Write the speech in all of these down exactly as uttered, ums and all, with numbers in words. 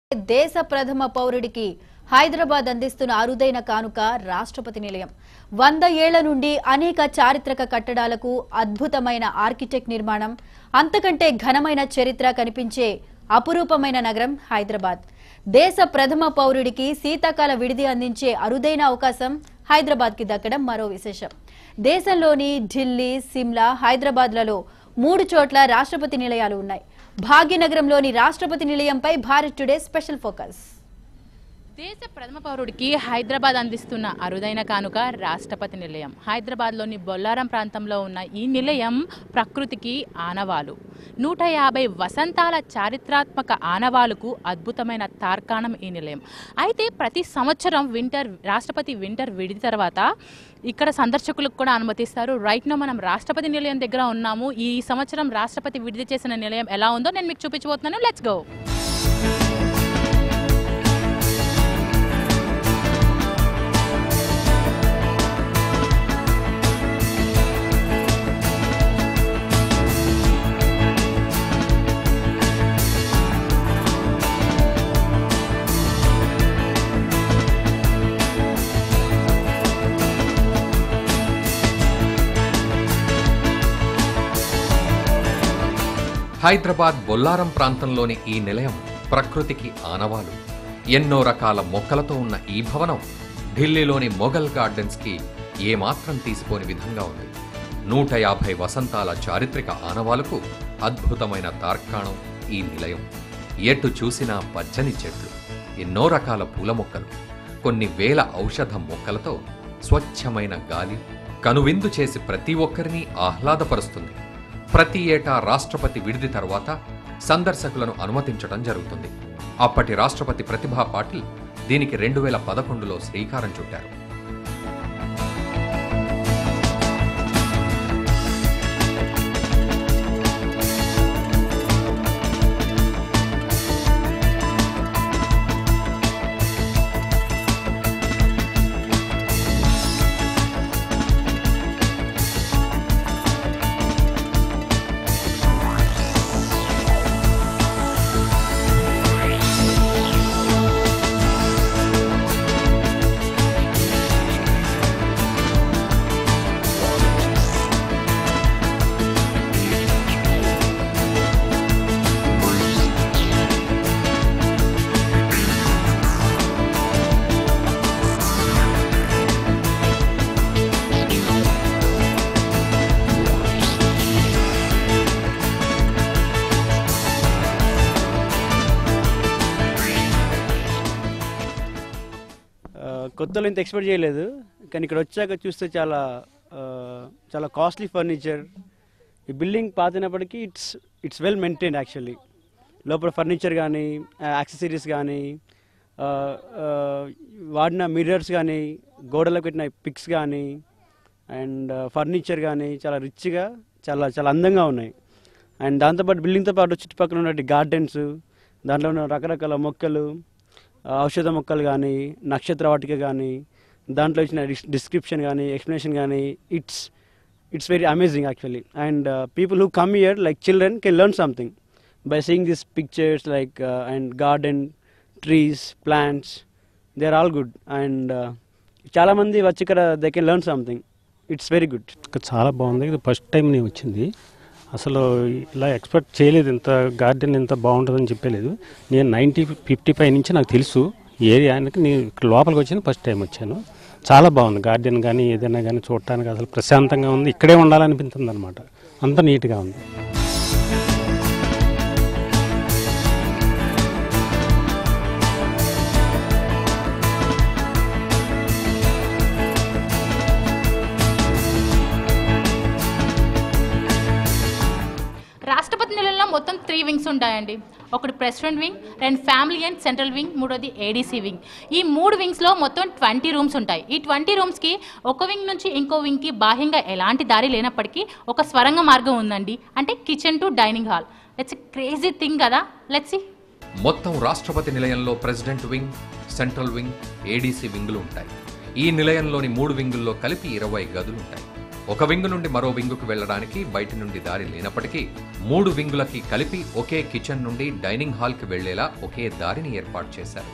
దేశ ప్రథమ పౌరుడికి హైదరాబాద్ అందిస్తున్న అరుదైన కానుక రాష్ట్రపతి నిలయం. వంద ఏళ్ల నుండి అనేక చారిత్రక కట్టడాలకు అద్భుతమైన ఆర్కిటెక్ట్ నిర్మాణం, అంతకంటే ఘనమైన చరిత్ర కనిపించే అపురూపమైన నగరం హైదరాబాద్. దేశ ప్రథమ పౌరుడికి శీతాకాల విడిది అందించే అరుదైన అవకాశం హైదరాబాద్ కి దక్కడం మరో విశేషం. దేశంలోని ఢిల్లీ, సిమ్లా, హైదరాబాద్లలో మూడు చోట్ల రాష్ట్రపతి నిలయాలు ఉన్నాయి. భాగ్యనగరంలోని రాష్ట్రపతి నిలయంపై భారత్ టుడే స్పెషల్ ఫోకస్. దేశ ప్రథమ పౌరుడికి హైదరాబాద్ అందిస్తున్న అరుదైన కానుక రాష్ట్రపతి నిలయం. హైదరాబాద్లోని బొల్లారం ప్రాంతంలో ఉన్న ఈ నిలయం ప్రకృతికి ఆనవాలు. నూట యాభై వసంతాల చారిత్రాత్మక ఆనవాలుకు అద్భుతమైన తార్కాణం ఈ నిలయం. అయితే ప్రతి సంవత్సరం వింటర్ రాష్ట్రపతి వింటర్ విడిది తర్వాత ఇక్కడ సందర్శకులకు కూడా అనుమతిస్తారు. రైట్ నో మనం రాష్ట్రపతి నిలయం దగ్గర ఉన్నాము. ఈ సంవత్సరం రాష్ట్రపతి విడిది చేసిన నిలయం ఎలా ఉందో నేను మీకు చూపించబోతున్నాను. Let's go. హైదరాబాద్ బొల్లారం ప్రాంతంలోని ఈ నిలయం ప్రకృతికి ఆనవాలు. ఎన్నో రకాల మొక్కలతో ఉన్న ఈ భవనం ఢిల్లీలోని మొఘల్ గార్డెన్స్ కి ఏమాత్రం తీసిపోని విధంగా ఉంది. నూట యాభై వసంతాల చారిత్రక ఆనవాలకు అద్భుతమైన తార్కాణం ఈ నిలయం. ఎటు చూసినా పచ్చని చెట్లు, ఎన్నో రకాల పూల మొక్కలు, కొన్ని వేల ఔషధ మొక్కలతో స్వచ్ఛమైన గాలి కనువిందు చేసి ప్రతి ఒక్కరిని ఆహ్లాదపరుస్తుంది. ప్రతి ఏటా రాష్ట్రపతి విడిది తర్వాత సందర్శకులను అనుమతించడం జరుగుతుంది. అప్పటి రాష్ట్రపతి ప్రతిభా పాటిల్ దీనికి రెండు వేల పదకొండులో శ్రీకారం చుట్టారు. కొత్తలో ఇంత ఎక్స్పెక్ట్ చేయలేదు, కానీ ఇక్కడ వచ్చాక చూస్తే చాలా చాలా కాస్ట్లీ ఫర్నిచర్. ఈ బిల్డింగ్ పాతినప్పటికీ it's it's well maintained. Actually లోపల ఫర్నిచర్ కానీ, యాక్సెసరీస్ కానీ, వాడిన మిర్రర్స్ కానీ, గోడలకు పెట్టిన పిక్స్ కానీ, అండ్ ఫర్నిచర్ కానీ చాలా రిచ్గా, చాలా చాలా అందంగా ఉన్నాయి. అండ్ దాంతోపాటు బిల్డింగ్తో పాటు చుట్టుపక్కల ఉన్న గార్డెన్స్, దాంట్లో ఉన్న రకరకాల మొక్కలు, ఔషధ మొక్కలు కానీ, నక్షత్ర వాటిక కానీ, దాంట్లో ఇచ్చిన డిస్క్రిప్షన్ కానీ, ఎక్స్ప్లెనేషన్ కానీ, it's it's very amazing actually. And people who come here like children can learn something by seeing this pictures like and garden, trees, plants, they are all good. And చాలామంది వచ్చి ఇక్కడ they can learn something. It's very good. చాలా బాగుంది. ఇది first time నేను వచ్చింది. అసలు ఇలా ఎక్స్పెక్ట్ చేయలేదు, ఇంత గార్డెన్ ఇంత బాగుంటుందని చెప్పలేదు. నేను నైంటీ ఫిఫ్టీ ఫైవ్ నుంచి నాకు తెలుసు ఏరియానికి. నేను ఇక్కడ లోపలికి వచ్చింది ఫస్ట్ టైం వచ్చాను. చాలా బాగుంది గార్డెన్ కానీ, ఏదైనా కానీ చూడటానికి అసలు ప్రశాంతంగా ఉంది. ఇక్కడే ఉండాలనిపిస్తుంది అనమాట. అంత నీట్గా ఉంది. రాష్ట్రపతి నిలయంలో మొత్తం త్రీ వింగ్స్ ఉంటాయండి. ఒకటి ప్రెసిడెంట్ వింగ్, రెండు ఫ్యామిలీ అండ్ సెంట్రల్ వింగ్, మూడోది ఏడీసీ వింగ్. ఈ మూడు వింగ్స్లో మొత్తం ట్వంటీ రూమ్స్ ఉంటాయి. ఈ ట్వంటీ రూమ్స్కి ఒక వింగ్ నుంచి ఇంకో వింగ్కి బాహ్యంగా ఎలాంటి దారి లేనప్పటికీ ఒక స్వరంగ మార్గం ఉందండి. అంటే kitchen to dining hall. It's crazy thing కదా. Let's see. మొత్తం రాష్ట్రపతి నిలయంలో president wing, central wing, ADC వింగులు ఉంటాయి. ఈ నిలయంలోని మూడు వింగుల్లో కలిపి ఇరవై గదులుంటాయి. ఒక వింగు నుండి మరో వింగుకు వెళ్లడానికి బయటి నుండి దారి లేనప్పటికీ మూడు వింగులకి కలిపి ఒకే కిచెన్ నుండి డైనింగ్ హాల్కి వెళ్లేలా ఒకే దారిని ఏర్పాటు చేశారు.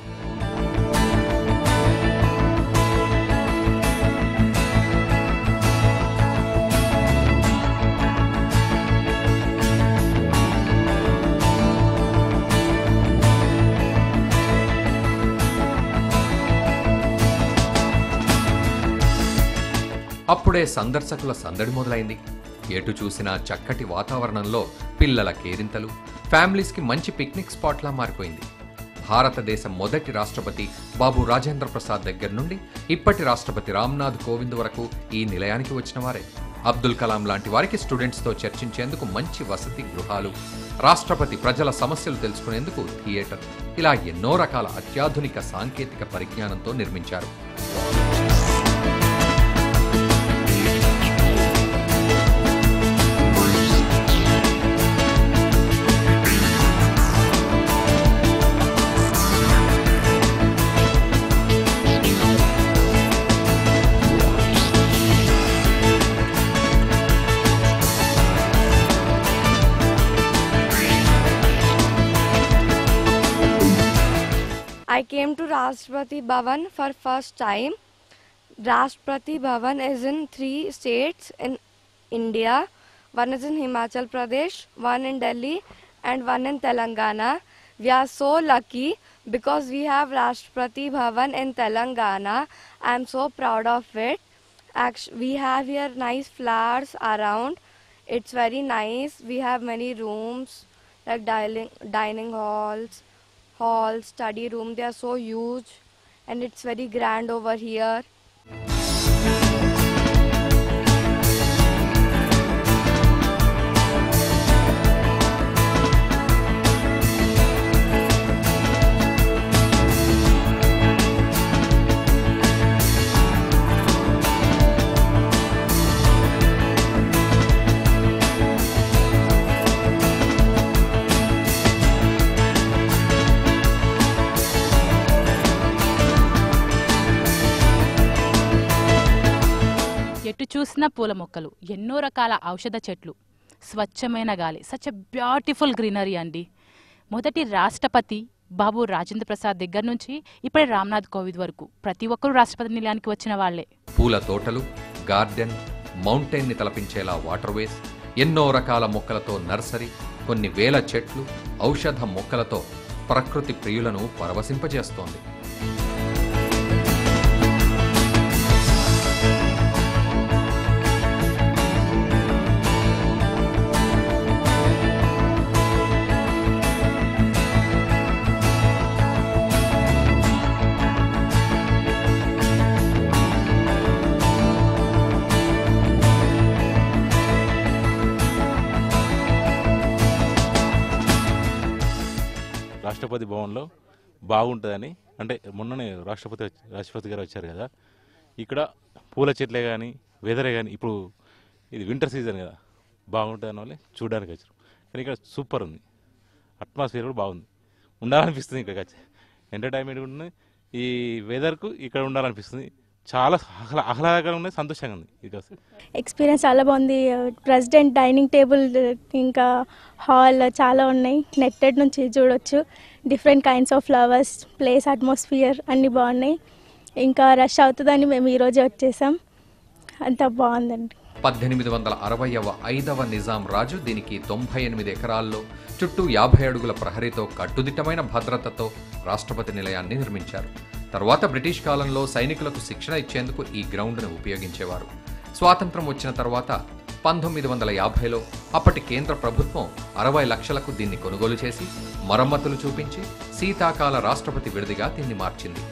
అప్పుడే సందర్శకుల సందడి మొదలైంది. ఎటు చూసినా చక్కటి వాతావరణంలో పిల్లల కేరింతలు, ఫ్యామిలీస్కి మంచి పిక్నిక్ స్పాట్లా మారిపోయింది. భారతదేశం మొదటి రాష్ట్రపతి బాబు రాజేంద్ర ప్రసాద్ దగ్గర నుండి ఇప్పటి రాష్ట్రపతి రామ్నాథ్ కోవింద్ వరకు ఈ నిలయానికి వచ్చిన వారే. అబ్దుల్ కలాం లాంటి వారికి స్టూడెంట్స్తో చర్చించేందుకు మంచి వసతి గృహాలు, రాష్ట్రపతి ప్రజల సమస్యలు తెలుసుకునేందుకు థియేటర్, ఇలా ఎన్నో రకాల అత్యాధునిక సాంకేతిక పరిజ్ఞానంతో నిర్మించారు. I came to Rashtrapati Bhavan for first time. Rashtrapati Bhavan is in three states in India. One is in Himachal Pradesh, one in Delhi, and one in Telangana. We are so lucky because we have Rashtrapati Bhavan in Telangana. I am so proud of it. Actually, we have here nice flowers around. It's very nice. We have many rooms like dining, dining halls. Hall, study room, they are so huge and it's very grand over here. ఎటు చూసిన పూల మొక్కలు, ఎన్నో రకాల ఔషధ చెట్లు, స్వచ్ఛమైన గాలి, సచ్ ఎ బ్యూటిఫుల్ గ్రీనరీ అండి. మొదటి రాష్ట్రపతి బాబు రాజేంద్ర ప్రసాద్ దగ్గర నుంచి ఇప్పుడే రామ్నాథ్ కోవింద్ వరకు ప్రతి ఒక్కరూ రాష్ట్రపతి నిలయానికి వచ్చిన వాళ్లే. పూల తోటలు, గార్డెన్, మౌంటైన్ ని తలపించేలా వాటర్ వేస్, ఎన్నో రకాల మొక్కలతో నర్సరీ, కొన్ని వేల చెట్లు, ఔషధ మొక్కలతో ప్రకృతి ప్రియులను పరవశింపజేస్తోంది. రాష్ట్రపతి భవన్లో బాగుంటుందని, అంటే మొన్ననే రాష్ట్రపతి రాష్ట్రపతి గారు వచ్చారు కదా, ఇక్కడ పూల చెట్లే కానీ వెదరే కానీ, ఇప్పుడు ఇది వింటర్ సీజన్ కదా, బాగుంటుందని వాళ్ళే చూడడానికి వచ్చారు. కానీ ఇక్కడ సూపర్ ఉంది, అట్మాస్ఫియర్ కూడా బాగుంది, ఉండాలనిపిస్తుంది. ఇక్కడ ఎంటర్టైన్మెంట్ ఉంటుంది, ఈ వెదర్కు ఇక్కడ ఉండాలనిపిస్తుంది. చాలా ఆహ్లా ఆహ్లాదకరంగా ఉంది, సంతోషంగా ఉంది. ఇక ఎక్స్పీరియన్స్ చాలా బాగుంది. ప్రెసిడెంట్ డైనింగ్ టేబుల్ ఇంకా హాల్ చాలా ఉన్నాయి, నెట్టెడ్ నుంచి చూడొచ్చు. Different kinds of flowers, place, atmosphere అన్నీ బాగున్నాయి. ఇంకా రష్ అవుతుందని మేము ఈరోజే వచ్చేసాం, అంతా బాగుందండి. పద్దెనిమిది వందల అరవైవ ఐదవ నిజాం రాజు దీనికి తొంభై ఎనిమిది ఎకరాల్లో చుట్టూ యాభై అడుగుల ప్రహరీతో కట్టుదిట్టమైన భద్రతతో రాష్ట్రపతి నిలయాన్ని నిర్మించారు. తర్వాత బ్రిటిష్ కాలంలో సైనికులకు శిక్షణ ఇచ్చేందుకు ఈ గ్రౌండ్ను ఉపయోగించేవారు. స్వాతంత్రం వచ్చిన తర్వాత పంతొమ్మిది వందల యాభైలో అప్పటి కేంద్ర ప్రభుత్వం అరవై లక్షలకు దీన్ని కొనుగోలు చేసి మరమ్మతులు చూపించి శీతాకాల రాష్ట్రపతి విడిదిగా దీన్ని మార్చింది.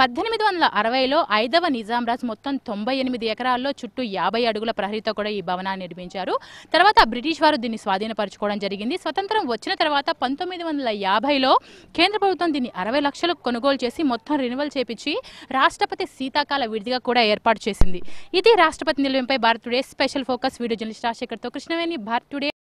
పద్దెనిమిది వందల అరవైలో ఐదవ నిజాంరాజ్ మొత్తం తొంభై ఎనిమిది ఎకరాల్లో చుట్టూ యాభై అడుగుల ప్రహరీతో కూడా ఈ భవనాన్ని నిర్మించారు. తర్వాత బ్రిటిష్ వారు దీన్ని స్వాధీనపరచుకోవడం జరిగింది. స్వతంత్రం వచ్చిన తర్వాత పంతొమ్మిది వందల యాభైలో కేంద్ర ప్రభుత్వం దీన్ని అరవై లక్షలకు కొనుగోలు చేసి మొత్తం రెన్యువల్ చేపించి రాష్ట్రపతి శీతాకాల విడిదిగా కూడా ఏర్పాటు చేసింది. ఇది రాష్ట్రపతి నిలయంపై Bharat today special focus. Video journalist రాజశేఖర్తో కృష్ణవేణి, భారత్ టుడే.